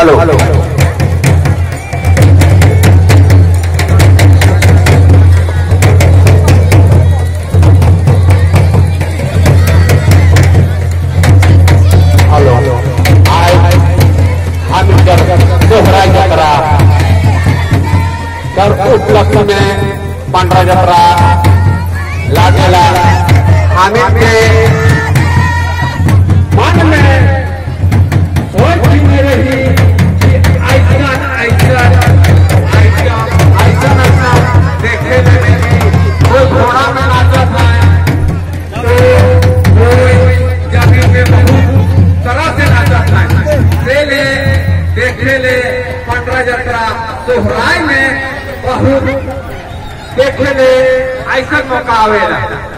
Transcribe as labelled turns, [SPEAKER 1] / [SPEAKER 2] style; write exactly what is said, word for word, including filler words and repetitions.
[SPEAKER 1] Hello Sohrai जत्रा तर उपलक्ष्य में पंडरा जत्रा लागेला हामी के मन में सोच में रही कि ऐसा ऐसा ऐसा ऐसा ऐसा देखे कोई घोड़ा में नाचत है तो कोई जगह में बहुत तरह से नाचत है से ले देखे ले पंडरा जत्रा सोहराई में बहुत देखे ले ऐसा मौका आवेला।